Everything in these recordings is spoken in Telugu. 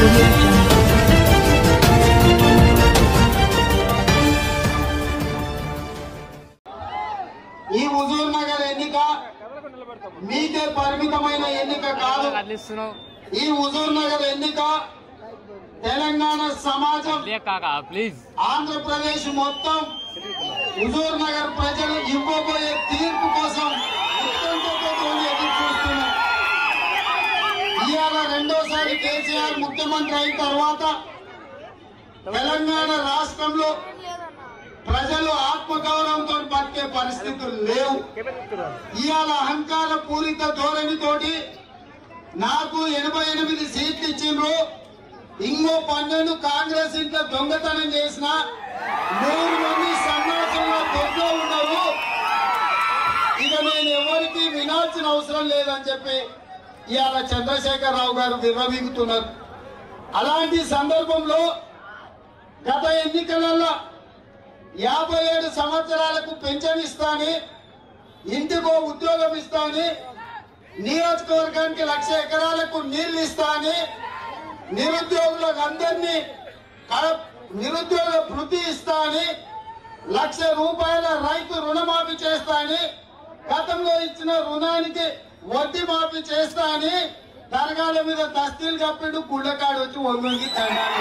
ఈ హుజూర్ నగర్ ఎన్నిక మీకే పరిమితమైన ఎన్నిక కాదు. ఈ హుజూర్ నగర్ ఎన్నిక తెలంగాణ సమాజం, ఆంధ్రప్రదేశ్ మొత్తం హుజూర్ నగర్ ప్రజలు ఇవ్వబోయే తీర్పు కోసం ఉత్కంఠతో ఎదురు చూస్తున్నారు. ఇవాళ రెండోసారి కేసీఆర్ ముఖ్యమంత్రి అయిన తర్వాత తెలంగాణ రాష్ట్రంలో ప్రజలు ఆత్మగౌరవంతో బతికే పరిస్థితులు లేవు. ఇవాళ అహంకార పూరిత ధోరణితోటి నాకు 88 సీట్లు ఇచ్చిండ్రు, ఇంకో 12 కాంగ్రెస్ ఇంట్లో దొంగతనం చేసిన 100 మంది సన్యాసంలో దొంగ ఉండవు, ఇక నేను ఎవరికి వినాల్సిన అవసరం లేదని చెప్పి ఇవాళ చంద్రశేఖరరావు గారు విర్రవీగుతున్నారు. అలాంటి సందర్భంలో గత ఎన్నికలలో 57 సంవత్సరాలకు పెన్షన్ ఇస్తాని, ఇంటికో ఉద్యోగం ఇస్తాని, నియోజకవర్గానికి 1,00,000 ఎకరాలకు నీళ్లు ఇస్తాని, నిరుద్యోగులకు అందరినీ నిరుద్యోగ భృతి ఇస్తాని, 1,00,000 రూపాయల రైతు రుణమాఫీ చేస్తాని, గతంలో ఇచ్చిన రుణానికి వడ్డీ మాఫీ చేస్తాని దర్గాల మీద దస్తీలు కప్పిడు, గుళ్ళకాడు వచ్చి ఒంగి దండాలు.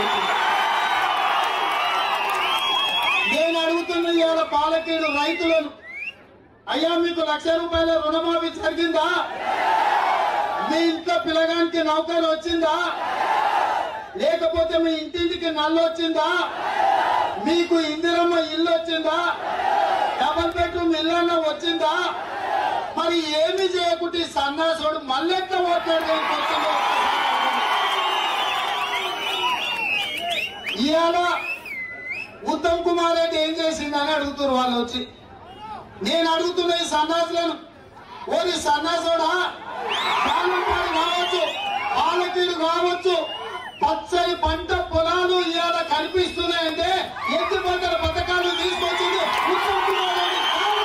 నేను అడుగుతున్న ఇవాళ పాలకేడు రైతులను, అయ్యా మీకు 1,00,000 రూపాయల రుణమాఫీ జరిగిందా? మీ ఇంట్లో పిల్లగానికి నౌకరు వచ్చిందా? లేకపోతే మీ ఇంటింటికి నల్లు వచ్చిందా? మీకు ఇందిరమ్మ ఇల్లు వచ్చిందా? డబల్ బెడ్రూమ్ ఇల్లన్న వచ్చిందా? మరి ఏమి చేయకుంటే సన్నాసుడు మళ్ళెట్ట ఓట్లాడు. ఇవాళ ఉత్తమ్ కుమార్ రెడ్డి ఏం చేసిందని అడుగుతున్నారు వాళ్ళు వచ్చి. నేను అడుగుతున్న ఈ సన్నాసులను, ఓరి సన్నాసుడా, కాలంపాడు కావచ్చు, పాలకీడు కావచ్చు, పచ్చని పంట పొలాలు ఇవాళ కనిపిస్తున్నాయంటే ఎత్తు పంటల పథకాలు తీసుకొచ్చింది ఉత్తమ్ కుమార్ రెడ్డి.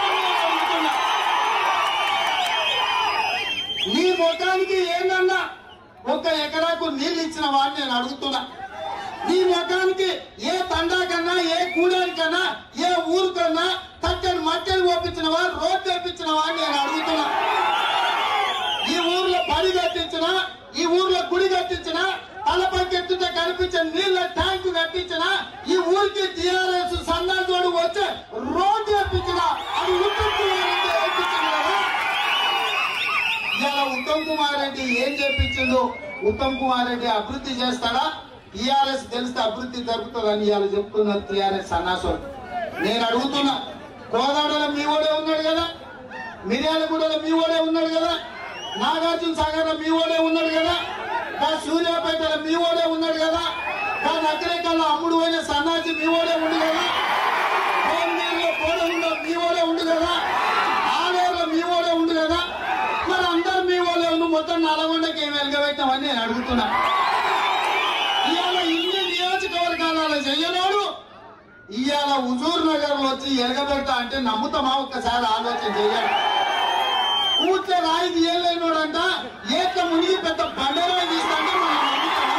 నీ ముఖానికి ఏందన్నా 1 ఎకరాకు నీళ్ళు ఇచ్చిన వాడిని నేను అడుగుతున్నా. నీ ముఖానికి ఏ తండాకన్నా, ఏ కూడానికన్నా, ఏ ఊరికన్నా తక్కని మట్టెలు ఓపించినవా, రోడ్డు వేపించినవా అని నేను అడుగుతున్నా. ఈ ఊర్లో పడి కట్టించిన, ఈ ఊర్లో గుడి కట్టించిన, తలపైకి ఎత్తుతే కనిపించిన నీళ్ల ట్యాంకు కట్టించిన, ఈ ఊరికి టీఆర్ఎస్ సన్నాజోడు వచ్చే రోడ్డు వేపించిన, అది ఉత్తమ్ కుమార్ రెడ్డి వేపించింది కదా. ఇలా ఉత్తమ్ కుమార్ రెడ్డి ఏం చేపించిండు? ఉత్తమ్ కుమార్ రెడ్డి అభివృద్ధి చేస్తాడా? టీఆర్ఎస్ తెలిస్తే అభివృద్ధి జరుగుతుందని ఇవాళ చెప్తున్నారు టీఆర్ఎస్ సన్నాసులు. నేను అడుగుతున్నా, కోదాడలో మీ ఓడే ఉన్నాడు కదా, మిర్యాలగూడలో మీ ఓడే ఉన్నాడు కదా, నాగార్జున సాగర్ లో మీ ఓడే ఉన్నాడు కదా, సూర్యాపేటలో మీ ఓడే ఉన్నాడు కదా, నగరేకల్లో అమ్ముడు పోయిన సన్నాసి మీ ఓడే ఉండు కదా, కోడలో మీ ఓడే ఉండు కదా, ఆలేరులో మీ ఓడే ఉండు కదా. మరి అందరు మీ ఓడే ఉండు, మొత్తం నల్గొండకి ఏమి వెలగబెట్టామని నేను అడుగుతున్నా. ఇవాళ ఇన్ని నియోజకవర్గాలలో చెయ్యలేడు, ఇవాళ హుజూర్ నగర్ లో వచ్చి ఎలగబెడతా అంటే నమ్ముతామా? ఒక్కసారి ఆలోచన చేయాలి. కూర్చో రాయి తీయలేనోడంట ఏట్ల మునిగి పెద్ద బండరాయి తీస్తాంటే మనం నమ్ముతామా?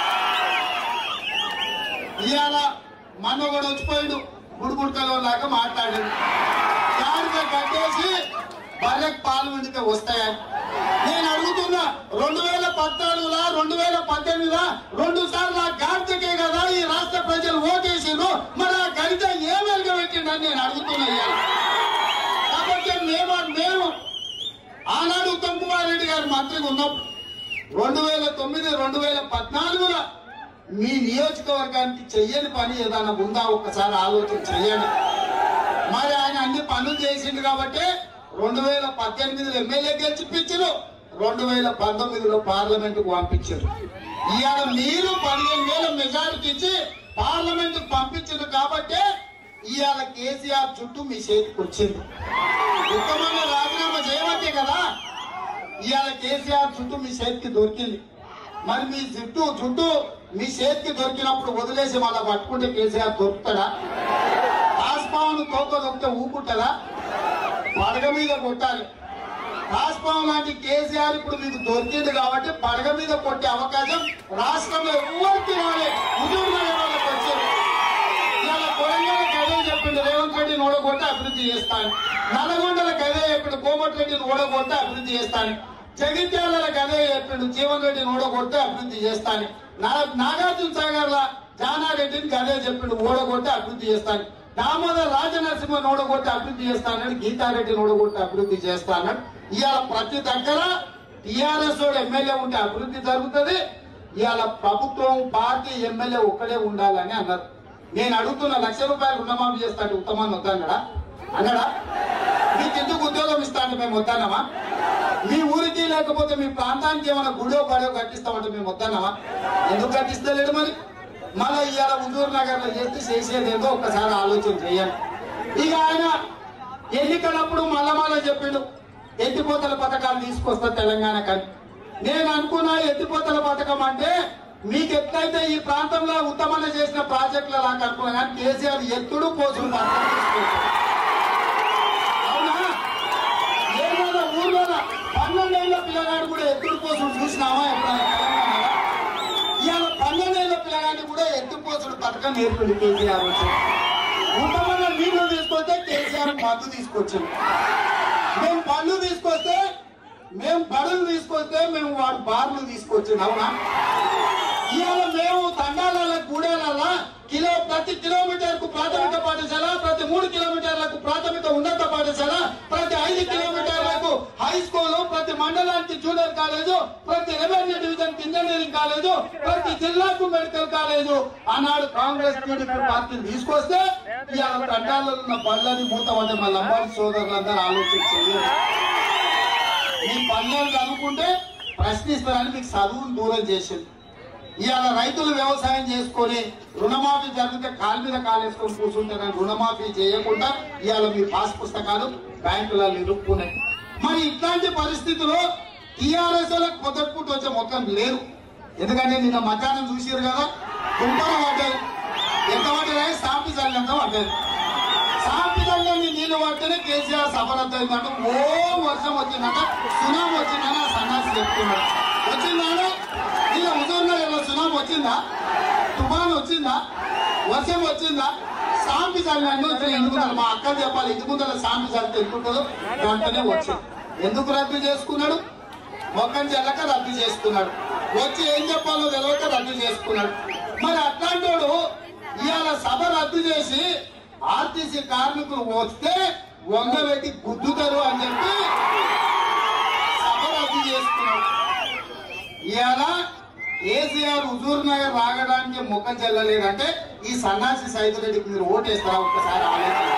ఇవాళ మన కూడా వచ్చిపోయాడు, గుడుగుడుకలో లాగా మాట్లాడాడు, దానితో కట్టేసి బర్రెకు పాలు విండితే వస్తాయని నేను అడుగుతున్నా. 2014 2018 2 సార్లు ఆ గాడిదకే కదా ఈ రాష్ట్ర ప్రజలు ఓటేసిండ్రు, మరి ఆ గడిత ఏ వెలగబెట్టిండని నేను అడుగుతున్నా. కాబట్టి మేము ఆనాడు ఉత్తమ్ కుమార్ రెడ్డి గారు మంత్రిగా ఉన్నప్పుడు 2009 2014 మీ నియోజకవర్గానికి చెయ్యని పని ఏదైనా ఉందా? ఒక్కసారి ఆలోచన చెయ్యండి. మరి ఆయన అన్ని పనులు చేసిండు కాబట్టి 2018 ఎమ్మెల్యే గెలిచిపించారు, 2019 పార్లమెంటుకు పంపించారు. ఇవాళ మీరు 15,000 మెజారిటీ ఇచ్చి పార్లమెంటుకు పంపించారు కాబట్టి ఇవాళ కేసీఆర్ చుట్టూ మీ చేతికి వచ్చింది. ఉత్తమంగా రాజీనామా చేయబట్టే కదా ఇవాళ కేసీఆర్ చుట్టూ మీ చేతికి దొరికింది. మరి మీ చుట్టూ మీ చేతికి దొరికినప్పుడు వదిలేసి మళ్ళా పట్టుకుంటే కేసీఆర్ దొరుకుతాడా? ఆస్పాను తోక దొరికితే ఊపుంటదా? పడగ మీద కొట్టాలి. రాష్ట్రం లాంటి కేసీఆర్ ఇప్పుడు మీకు దొరికింది కాబట్టి పడగ మీద కొట్టే అవకాశం రాష్ట్రంలో ఎవరికి రాలేదు. హుజూర్ నగర్ వాళ్ళకి వచ్చారు. ఇవాళ కొడంగల్ గదే చెప్పిండు రేవంత్ రెడ్డిని ఓడగొట్టి అభివృద్ధి చేస్తాను. నల్గొండల గదే చెప్పిండు కోమటిరెడ్డిని ఓడగొట్టి అభివృద్ధి చేస్తాను. జగిత్యాల గదే చెప్పిండు జీవన్ రెడ్డిని ఓడగొట్టి అభివృద్ధి చేస్తాను. నాగార్జున సాగర్ లా జానారెడ్డిని గదే చెప్పిండు ఓడగొట్టి అభివృద్ధి చేస్తాను. దామోదర్ రాజనరసింహని ఓడగొట్టి అభివృద్ధి చేస్తానని గీతారెడ్డిని ఓడగొట్టి అభివృద్ధి చేస్తానని ఇవాళ ప్రతి దగ్గర టీఆర్ఎస్ ఎమ్మెల్యే ఉంటే అభివృద్ధి జరుగుతుంది. ఇవాళ ప్రభుత్వం పార్టీ ఎమ్మెల్యే ఒక్కడే ఉండాలని అన్నారు. నేను అడుగుతున్న ₹1,00,000 రుణమాఫీ చేస్తాడు ఉత్తమాన్ని వద్దన్నాడా? అన్నాడా? మీకు ఎందుకు ఉద్యోగం ఇస్తాను మేము వద్దన్నామా? మీ ఊరికి లేకపోతే మీ ప్రాంతానికి ఏమైనా గుడో బడో కట్టిస్తామంటే మేము వద్దన్నామా? ఎందుకు కట్టిస్తలేడు మరి? మళ్ళీ ఇవాళ హుజూర్ నగర్ లో చేసేదేదో ఒక్కసారి ఆలోచన చేయాలి. ఇక ఆయన ఎన్నికలప్పుడు మళ్ళా చెప్పిండు ఎత్తిపోతల పథకాలు తీసుకొస్తా తెలంగాణ కానీ. నేను అనుకున్నా ఎత్తిపోతల పథకం అంటే మీకు ఎట్లయితే ఈ ప్రాంతంలో ఉత్తమన చేసిన ప్రాజెక్టుల లాగా అనుకున్నా కానీ కేసీఆర్ ఎత్తుడు పోసుడు పథకం తీసుకొచ్చాడు. అవునా? ఏమైనా ఊర్లో 12 ఏళ్ల పిల్లగాడు కూడా ఎత్తుడు పోసుడు చూసినావా ఎప్పుడైనా తెలంగాణలో? ఇవాళ 12 ఏళ్ల పిల్లగాడిని కూడా ఎత్తుపోసుడు పథకం నేర్పింది కేసీఆర్ వచ్చి. ఉత్తమన నీళ్లు తీసుకొస్తే కేసీఆర్ మందు తీసుకొచ్చింది. మేము పళ్ళు తీసుకొస్తే మేము బడులు తీసుకొస్తే మేము వాడు బార్లు తీసుకొచ్చింది. అవునా? ఇవాళ మేము తండాల గూడెల ప్రతి కిలోమీటర్ కు ప్రాథమిక పాఠశాల, ప్రతి 3 కిలోమీటర్లకు ప్రాథమిక ఉన్నత పాఠశాల, ప్రతి 5 కిలోమీటర్లకు హై స్కూల్, ప్రతి మండలానికి జూనియర్ కాలేజు, ప్రతి రెవెన్యూ డివిజన్ ఇంజనీరింగ్ కాలేజు, ప్రతి జిల్లాకు మెడికల్ కాలేజు ఆనాడు కాంగ్రెస్ టీడీపీ పార్టీని తీసుకొస్తే ఇవాళ తండాలలో ఉన్న బళ్ళని మూతపడ్డ మా లంబాడి సోదరులందరూ ఆలోచించారు. మీ పనులను చదువుకుంటే ప్రశ్నిస్తారని మీకు చదువును దూరం చేసింది. ఇవాళ రైతులు వ్యవసాయం చేసుకొని రుణమాఫీ జరిగితే కాలు మీద కాలేసుకొని కూర్చుంటారని రుణమాఫీ చేయకుండా ఇవాళ మీ పాస్ పుస్తకాలు బ్యాంకులలో ఇరుక్కున్నాయి. మరి ఇట్లాంటి పరిస్థితుల్లో టీఆర్ఎస్ వాళ్ళకి పొద్దుపూట వచ్చే మొత్తం లేరు. ఎందుకంటే నిన్న మధ్యాహ్నం చూసారు కదా, దుంపలు పడ్డాయి. ఎంత పడ్డాయి? సాంపి చల్లంత పడ్డాయి. సాంపి చల్లని నీళ్లు పడితేనే కేసీఆర్ సఫలతయిందంట. ఓ వర్షం వచ్చిందంట, సునామీ వచ్చిందని ఆ సన్నాసి చెప్తున్నాడు. వచ్చిందా? ఇలా హుజూర్ నగర్లో సునామీ వచ్చిందా? తుఫాను వచ్చిందా? వర్షం వచ్చిందా? సాంపి చల్లని ఎందుకుంటారు? మా అక్క చెప్పాలి, ఎందుకుంటారు సాంపి చల్లితే ఎందుకుంటుందో వెంటనే వచ్చింది. ఎందుకు రద్దు చేసుకున్నాడు? మొక్కని చెల్లక రద్దు చేసుకున్నాడు. వచ్చి ఏం చెప్పాలో తెలియక రద్దు చేసుకున్నాడు. మరి అట్లాంటి వాడు ఇవాళ సభ రద్దు చేసి ఆర్టీసీ కార్మికులు వస్తే వంగబెట్టి గుద్దుతారు అని చెప్పి సభ రద్దు చేసుకున్నాడు. ఇవాళ కేసీఆర్ హుజూర్ నగర్ రాగడానికి ముఖం చెల్లలేదంటే ఈ సన్నాసి సైదురెడ్డికి మీరు ఓటేస్తారా? ఒక్కసారి ఆలోచించారు.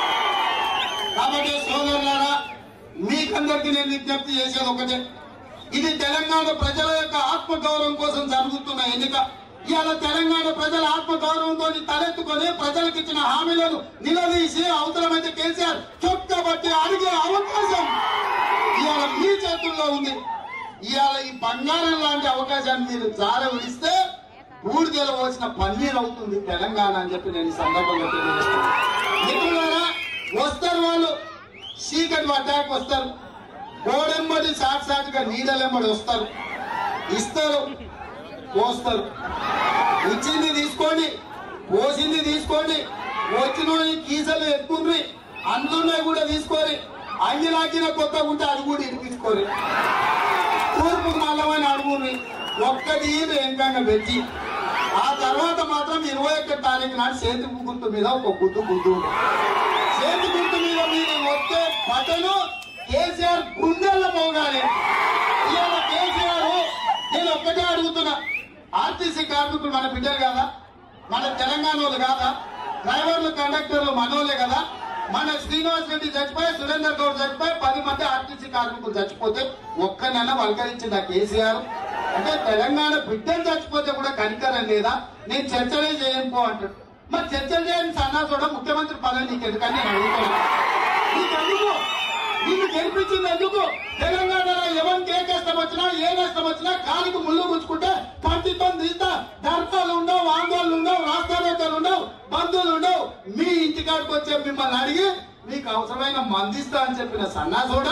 కాబట్టి సోదరులారా, మీకందరికీ నేను విజ్ఞప్తి చేసేది ఒకటే, ఇది తెలంగాణ ప్రజల యొక్క ఆత్మగౌరవం కోసం జరుగుతున్న ఎన్నిక. ఇవాళ తెలంగాణ ప్రజల ఆత్మగౌరవంతో తలెత్తుకొని ప్రజలకు ఇచ్చిన హామీలను నిలదీసి అవసరమైతే కేసీఆర్ చొక్కబట్టి అడిగే అవకాశం ఇవాళ మీ చేతుల్లో ఉంది. ఇవాళ ఈ బంగారం లాంటి అవకాశాన్ని మీరు జార విడిస్తే బూడిదెల పోసిన పన్నీర్ అవుతుంది తెలంగాణ అని చెప్పి నేను ఈ సందర్భంగా తెలియజేస్తాను. మిత్రులారా, వస్తారు వాళ్ళు చీకటి పడ్డాక వస్తారు, గోడెంబడి సాటిగా నీడలెంబడి వస్తారు, ఇస్తారు, పోస్తారు. ఇచ్చింది తీసుకోండి, పోసింది తీసుకోండి, వచ్చిన కీసలు ఎత్తుకుని అందున్నాయి కూడా తీసుకొని అన్ని లాగిన కొత్త ఉంటే అది కూడా ఇడిపించుకోరు. తూర్పుకు మల్లమైన అడుగుని ఒక్కటి వెంకంగా పెట్టి ఆ తర్వాత మాత్రం 21 తారీఖు నాడు చేతి గుర్తు మీద ఒక గుద్దు ఉంటుంది. చేతి గుర్తు మీద మీరు వస్తే బటను కేసీఆర్ గుండెల్లో పోగాలి. ఇవాళ కేసీఆర్ నేను ఒక్కటే అడుగుతున్నా, ఆర్టీసీ కార్మికులు మన బిడ్డలు కదా, మన తెలంగాణ వాళ్ళు కాదా? డ్రైవర్లు కండక్టర్లు మనోళ్ళే కదా? మన శ్రీనివాస్ రెడ్డి చచ్చిపోయి, సురేందర్ గౌడ్ చచ్చిపోయి 10 మంది ఆర్టీసీ కార్మికులు చచ్చిపోతే ఒక్కనైనా వల్కరించిందా కేసీఆర్? అంటే తెలంగాణ బిడ్డలు చచ్చిపోతే కూడా కనికరం లేదా? నేను చర్చలే చేయనుకో అంటాడు. మరి చర్చలు చేయని సన్నాసుడ ముఖ్యమంత్రి పదవి నీకు ఎందుకని నేను అడుగుతాను. నీకెందుకు? నిన్ను గెలిపించింది ఎందుకు? తెలంగాణలో ఎవరికి ఏ కష్టం వచ్చినా ఏ నష్టం వచ్చినా కాలికి ముళ్ళు గుంచుకుంటే పంటితో తీస్తా. ధర్నాలు ఉండవు, ఆందోళనలు ఉండవు, రాష్ట్రాలు ఉండవు, బంధువులు ఉండవు. మీ ఇంటికాడికి వచ్చే మిమ్మల్ని అడిగి మీకు అవసరమైన మందిస్తా అని చెప్పిన సన్నాసుడా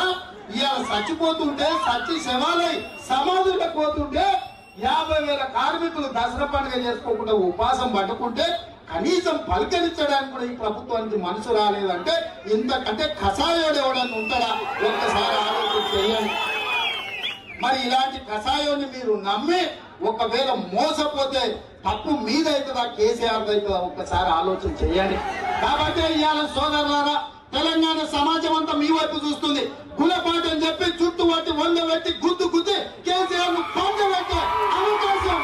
ఇవాళ చచ్చిపోతుంటే చచ్చి శవాలై సమాధులకు పోతుంటే 50,000 కార్మికులు దసరా పండుగ చేసుకోకుండా ఉపాసం పట్టుకుంటే కనీసం పలకరించడానికి కూడా ఈ ప్రభుత్వానికి మనసు రాలేదంటే ఇంతకంటే కషాయోడు ఎవడన్నా ఉంటాడా? ఒక్కసారి ఆలోచన చేయండి. మరి ఇలాంటి కషాయాన్ని మీరు నమ్మి ఒకవేళ మోసపోతే తప్పు మీదైతుందా కేసీఆర్ అవుతుందా? ఒక్కసారి ఆలోచన చేయండి. కాబట్టి ఇవాళ సోదరులారా, తెలంగాణ సమాజం అంతా మీ వైపు చూస్తుంది. గుణపాఠం చెప్పి చుట్టూ పట్టి వంద పెట్టి గుద్ది కేసీఆర్ ను పొందబెట్టే అవకాశం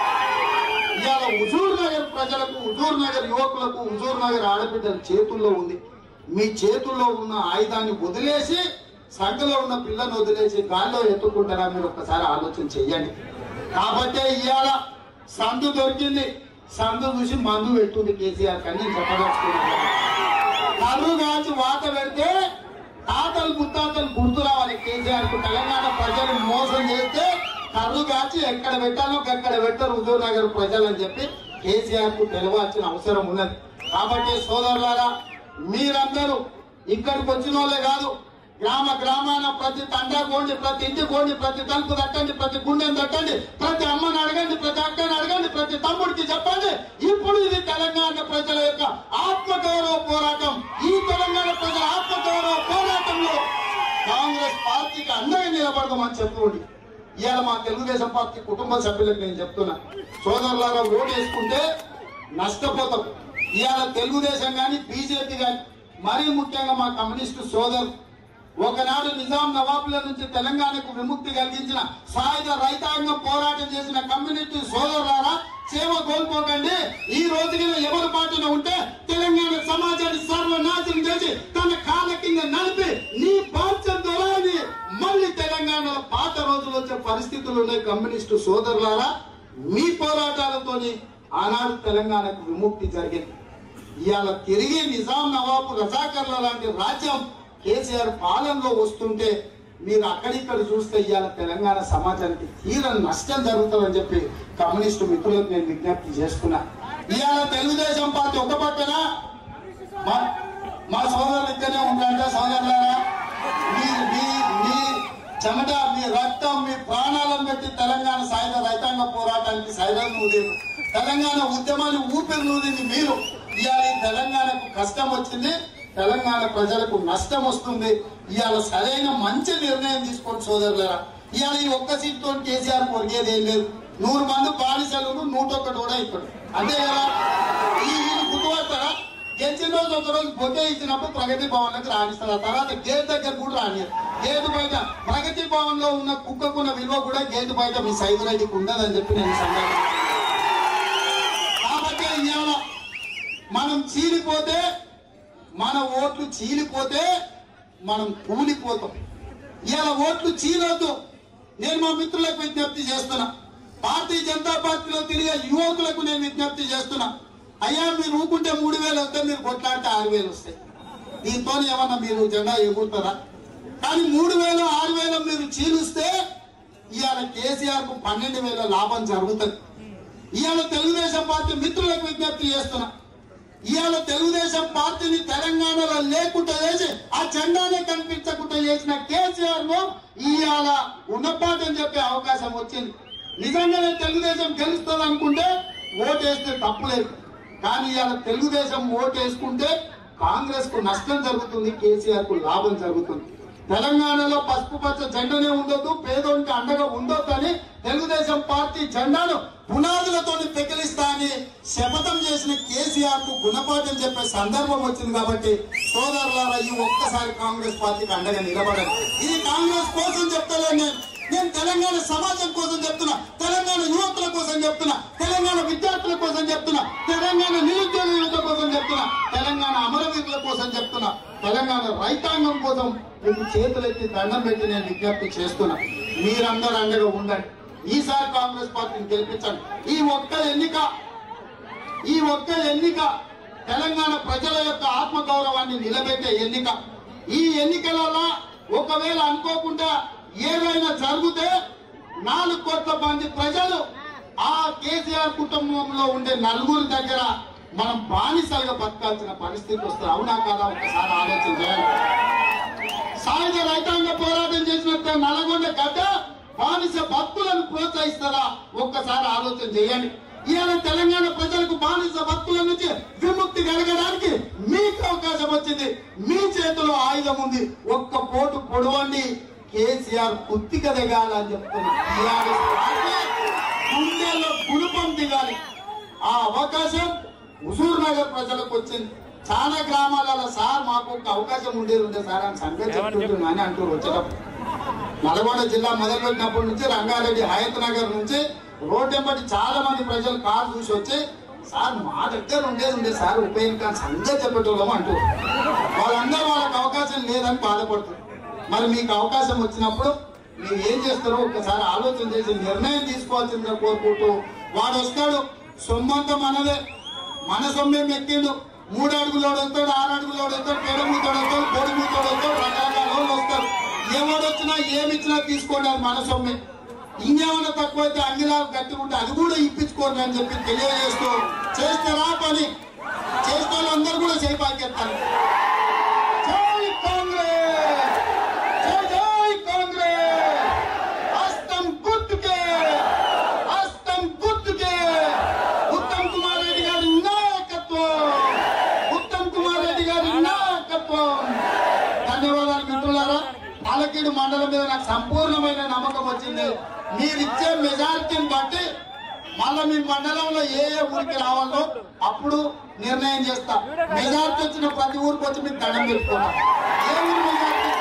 ఇవాళ హుజూర్ నగర్ ప్రజలకు, హుజూర్ నగర్ యువకులకు, హుజూర్ నగర్ ఆడబిడ్డల చేతుల్లో ఉంది. మీ చేతుల్లో ఉన్న ఆయుధాన్ని వదిలేసి సంఘలో ఉన్న పిల్లను వదిలేసి గాల్లో ఎత్తుకుంటారా? మీరు ఒక్కసారి ఆలోచన చెయ్యండి. కాబట్టే ఇవాళ సందు దొరికింది, సందు చూసి మందు పెడుతుంది కేసీఆర్ కన్నీ చెప్పదలుచుకున్నాను. కర్రు కాచి వాత పెడితే తాతలు ముత్తాతలు గుర్తు రావాలి కేసీఆర్ కు. తెలంగాణ ప్రజలు మోసం చేస్తే కర్రు కాచి ఎక్కడ పెట్టాలో అక్కడ పెట్టారు హుజూర్ నగర్ ప్రజలు అని చెప్పి కేసీఆర్ కు తెలవాల్సిన అవసరం ఉన్నది. కాబట్టి సోదరులారా, మీరందరూ ఇక్కడికి వచ్చిన వాళ్ళే కాదు, గ్రామ గ్రామాన ప్రతి తండా కోండి, ప్రతి ఇంటి కోండి, ప్రతి తలుపు తట్టండి, ప్రతి గుండెని తట్టండి, ప్రతి అమ్మని అడగండి, ప్రతి అక్కని అడగండి, ప్రతి తమ్ముడికి చెప్పండి. ఇప్పుడు ఇది తెలంగాణ ప్రజల యొక్క ఆత్మగౌరవ పోరాటం. ఈ తెలంగాణ ప్రజల ఆత్మగౌరవ పోరాటంలో కాంగ్రెస్ పార్టీకి అండగా నిలబడదామని చెప్పుకోండి. ఇవాళ మా తెలుగుదేశం పార్టీ కుటుంబ సభ్యులకు నేను చెప్తున్నా, సోదరులారా, ఓటు వేసుకుంటే నష్టపోతాం. ఇవాళ తెలుగుదేశం కానీ బీజేపీ కానీ, మరీ ముఖ్యంగా మా కమ్యూనిస్టు సోదరు, ఒకనాడు నిజాం నవాబుల నుంచి తెలంగాణకు విముక్తి కలిగించిన సాయుధ రైతాంగం పోరాటం చేసిన కమ్యూనిస్టు సోదరులారా, సేవ కోల్పోకండి. ఈ రోజున ఎవరి పాటన ఉంటే తెలంగాణ సమాజాన్ని సర్వనాశనం చేసి తన కాళ్ళ కింద నలిపి నీ బాధ్యత దొరాలి. మళ్ళీ తెలంగాణలో పాత రోజులు వచ్చే పరిస్థితులు ఉన్నాయి. కమ్యూనిస్టు సోదరులారా, మీ పోరాటాలతోని ఆనాడు తెలంగాణకు విముక్తి జరిగింది. ఇవాళ తిరిగి నిజాం నవాబు రజాకర్ల లాంటి రాజ్యం కేసీఆర్ పాలనలో వస్తుంటే మీరు అక్కడిక్కడ చూస్తే ఇవాళ తెలంగాణ సమాజానికి తీరని నష్టం జరుగుతుందని చెప్పి కమ్యూనిస్టు మిత్రులకు నేను విజ్ఞప్తి చేస్తున్నా. ఇవాళ తెలుగుదేశం పార్టీ ఒక పక్కన మా సోదరులు ఇక్కడనే ఉంటారంటే, సోదరులారా, మీ చెమట, మీ రక్తం, మీ ప్రాణాలను పెట్టి తెలంగాణ సాయుధ రైతాంగ పోరాటానికి సైరన్ నూదిరు, తెలంగాణ ఉద్యమాన్ని ఊపిరి నూదింది మీరు. ఇవాళ తెలంగాణకు కష్టం వచ్చింది, తెలంగాణ ప్రజలకు నష్టం వస్తుంది. ఇవాళ సరైన మంచి నిర్ణయం తీసుకోండి సోదరులారా. ఇవాళ ఈ ఒక్క సీట్తో కేసీఆర్ కొరిగేది ఏం లేదు. 100 మంది బానిసలు, 101 కూడా ఇప్పుడు అంతే కదా. ఈ గుర్తుపడతారా? గెలిచిన రోజు ఒక రోజు బొకే ఇచ్చినప్పుడు ప్రగతి భవన్ లకు రాణిస్తారు. ఆ తర్వాత గేట్ దగ్గర కూడా రానియరు. గేటు బయట ప్రగతి భవన్ లో ఉన్న కుక్కకున్న విలువ కూడా గేటు బయట మీ సైదురెడ్డికి ఉండదని చెప్పి నేను సంఘటన. కాబట్టి ఇవాళ మనం చీలిపోతే, మన ఓట్లు చీలిపోతే మనం కూలిపోతాం. ఇవాళ ఓట్లు చీలొద్దు. నేను మా మిత్రులకు విజ్ఞప్తి చేస్తున్నా, భారతీయ జనతా పార్టీలో తిరిగే యువకులకు నేను విజ్ఞప్తి చేస్తున్నా. అయ్యా, మీరు ఊకుంటే 3,000 వస్తే మీరు కొట్లాడితే 6,000 వస్తాయి. దీంతో ఏమన్నా మీరు జెండా ఎగురుతారా? కానీ 3,000, 6,000 మీరు చీలిస్తే ఇవాళ కేసీఆర్ కు 12,000 లాభం జరుగుతుంది. ఇవాళ తెలుగుదేశం పార్టీ మిత్రులకు విజ్ఞప్తి చేస్తున్నా, ఇవాళ తెలుగుదేశం పార్టీని తెలంగాణలో లేకుండా చేసి ఆ జెండానే కనిపించకుండా చేసిన కేసీఆర్ ను ఇవాళ ఉన్నపాటని చెప్పే అవకాశం వచ్చింది. నిజంగానే తెలుగుదేశం గెలుస్తుంది అనుకుంటే ఓటేస్తే తప్పులేదు. కానీ ఇవాళ తెలుగుదేశం ఓటేసుకుంటే కాంగ్రెస్ కు నష్టం జరుగుతుంది, కేసీఆర్ కు లాభం జరుగుతుంది. తెలంగాణలో పసుపు పచ్చ జెండానే ఉండొద్దు, పేదోనికి అండగా ఉండొద్దు అని తెలుగుదేశం పార్టీ జెండాను పునాదులతో పెకిలిస్తా అని శపథం చేసిన కేసీఆర్ కు గుణపాఠం చెప్పే సందర్భం వచ్చింది. కాబట్టి సోదరులారా, ఈ ఒక్కసారి కాంగ్రెస్ పార్టీకి అండగా నిలబడాలి. ఇది కాంగ్రెస్ కోసం చెప్తలేను నేను తెలంగాణ సమాజం కోసం చెప్తున్నా, తెలంగాణ యువకుల కోసం చెప్తున్నా, తెలంగాణ విద్యార్థుల కోసం చెప్తున్నా, తెలంగాణ నిరుద్యోగ యువత కోసం చెప్తున్నా, తెలంగాణ అమరవీరుల కోసం చెప్తున్నా, తెలంగాణ రైతాంగం కోసం మీకు చేతులెత్తి దండం పెట్టి నేను విజ్ఞప్తి చేస్తున్నా. మీరందరూ అండగా ఉండండి. ఈసారి కాంగ్రెస్ పార్టీని గెలిపించండి. ఈ ఒక్క ఎన్నిక తెలంగాణ ప్రజల యొక్క ఆత్మగౌరవాన్ని నిలబెట్టే ఎన్నిక. ఈ ఎన్నికలలో ఒకవేళ అనుకోకుండా ఏదైనా జరిగితే 4 కోట్ల మంది ప్రజలు ఆ కేసీఆర్ కుటుంబంలో ఉండే 4 దగ్గర మనం బానిసలుగా బతకాల్సిన పరిస్థితి వస్తుంది. అవునా కాదా? ఒకసారి ఆలోచన చేయాలి. సాయుధ రైతాంగ పోరాటం చేసినట్టు నల్గొండ గడ్డ బానిస భక్తులను ప్రోత్సహిస్తారా? ఒక్కసారి ఆలోచన చేయండి. ఇవాళ తెలంగాణ ప్రజలకు బానిస భక్తుల నుంచి విముక్తి కలగడానికి మీకు అవకాశం వచ్చింది. మీ చేతిలో ఆయుధం ఉంది. ఒక్క పోటు పొడవండి, కేసీఆర్ కుత్తిక దిగాలని చెప్తున్నా. గుండెల్లో గుణపం దిగాలి. ఆ అవకాశం హుజూర్ నగర్ ప్రజలకు వచ్చింది. చాలా గ్రామాలలో సార్ మాకు ఒక అవకాశం ఉండేది ఉండే సార్ అని సంగతి చెప్తుందని అంటూ వచ్చేటప్పుడు నల్గొండ జిల్లా మొదలుపెట్టినప్పటి నుంచి రంగారెడ్డి హయత్ నగర్ నుంచి రోడ్డు వెంబడి చాలా మంది ప్రజలు కారు చూసి వచ్చి సార్ మా దగ్గర ఉండేది సార్ ఉప ఎన్నిక సంగతి చెప్పేటోళ్ళం అంటూ వాళ్ళందరూ వాళ్ళకి అవకాశం లేదని బాధపడుతుంది. మరి మీకు అవకాశం వచ్చినప్పుడు మీరు ఏం చేస్తారో ఒక్కసారి ఆలోచన చేసి నిర్ణయం తీసుకోవాల్సిందిగా కోరుకుంటూ, వాడు వస్తాడు సొమ్మంతా మనదే, మన సొమ్మేం ఎక్కిండు. 3 అడుగులోడు వస్తాడు, 6 అడుగులోడు వస్తాడు, పెడమూతోడు వస్తాడు, పొడిమూతోడు వస్తాడు, రకరకాల వాళ్ళు వస్తారు. ఎవడొచ్చినా ఏమిచ్చినా తీసుకోండి, అది మన సొమ్మే. ఇంకేమైనా తక్కువైతే అన్నిలా గట్టిగా ఉంటే అది కూడా ఇప్పించుకోండి అని చెప్పి తెలియజేస్తూ, చేస్తారా పని చేస్తే వాళ్ళందరూ కూడా చేపాకెత్తారు. జై కాంగ్రెస్, జై జై కాంగ్రెస్, హస్తం గుర్తుకే, హస్తం గుర్తుకే. ఉత్తమ్ కుమార్ రెడ్డి గారి నాయకత్వం, ఉత్తమ్ కుమార్ రెడ్డి గారి నాయకత్వం. ధన్యవాదాలు మిత్రులారా. పాలకేడు మండలం మీద నాకు సంపూర్ణమైన నమ్మకం వచ్చింది. మీరిచ్చే మెజారిటీని బట్టి మళ్ళీ మీ మండలంలో ఏ ఊరికి రావాలో అప్పుడు నిర్ణయం చేస్తా. మెజారిటీ వచ్చిన ప్రతి ఊరికి వచ్చి మీకు దండం పెట్టుకుంటా. ఏ ఊరు మెజారిటీ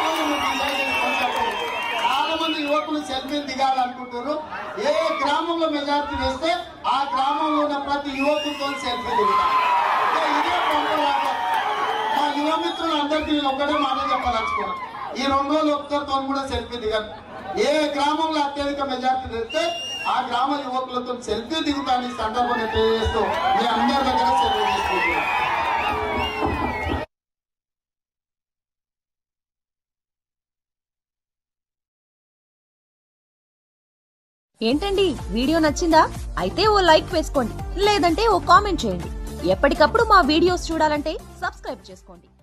చాలా మంది యువకులు సెల్ఫీలు దిగాలనుకుంటారు. ఏ గ్రామంలో మెజారిటీ వేస్తే ఆ గ్రామంలో ఉన్న ప్రతి యువకులతో సెల్ఫీ దిగుతారు. ఇదే పంపలాగా మా యువ మిత్రులు అందరికీ నేను ఒక్కటే మాట చెప్పదలుచుకున్నాను. ఈ 2 రోజులు ఒక్కరితో కూడా సెల్ఫీ దిగాను. ఏ గ్రామంలో అత్యధిక మెజార్టీ తెస్తే ఆ గ్రామ యువకులతో సెల్ఫీ దిగుతాను. ఈ సందర్భంగా తెలియజేస్తూ మీ అందరి దగ్గర సెల్ఫీ తీసుకుంటున్నాను. ఏంటండి వీడియో నచ్చిందా? అయితే ఓ లైక్ వేసుకోండి, లేదంటే ఓ కామెంట్ చేయండి. ఎప్పటికప్పుడు మా వీడియోస్ చూడాలంటే సబ్స్క్రైబ్ చేసుకోండి.